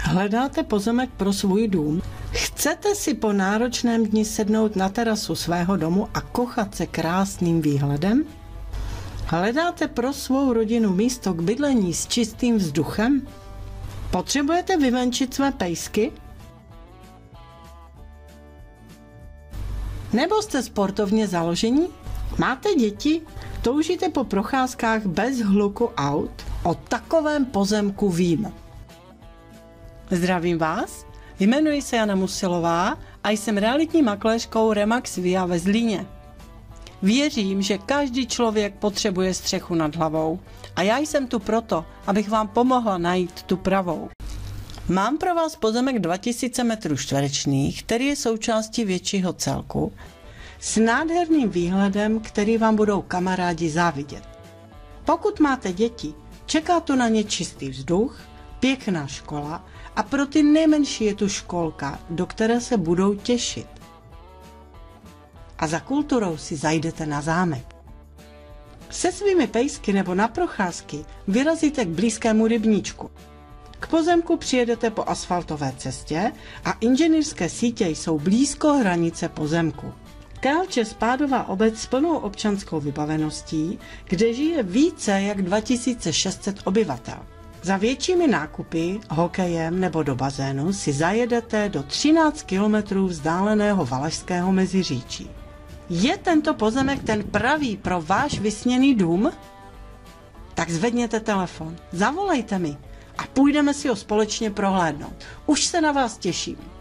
Hledáte pozemek pro svůj dům? Chcete si po náročném dni sednout na terasu svého domu a kochat se krásným výhledem? Hledáte pro svou rodinu místo k bydlení s čistým vzduchem? Potřebujete vyvenčit své pejsky? Nebo jste sportovně založení? Máte děti? Toužíte po procházkách bez hluku aut? O takovém pozemku vím. Zdravím vás, jmenuji se Jana Musilová a jsem realitní makléřkou Remax Via ve Zlíně. Věřím, že každý člověk potřebuje střechu nad hlavou a já jsem tu proto, abych vám pomohla najít tu pravou. Mám pro vás pozemek 2000 m2, který je součástí většího celku, s nádherným výhledem, který vám budou kamarádi závidět. Pokud máte děti, čeká tu na ně čistý vzduch, pěkná škola a pro ty nejmenší je tu školka, do které se budou těšit. A za kulturou si zajdete na zámek. Se svými pejsky nebo na procházky vyrazíte k blízkému rybníčku. K pozemku přijedete po asfaltové cestě a inženýrské sítě jsou blízko hranice pozemku. Telč je spádová obec s plnou občanskou vybaveností, kde žije více jak 2600 obyvatel. Za většími nákupy, hokejem nebo do bazénu si zajedete do 13 kilometrů vzdáleného Valašského Meziříčí. Je tento pozemek ten pravý pro váš vysněný dům? Tak zvedněte telefon, zavolejte mi a půjdeme si ho společně prohlédnout. Už se na vás těším.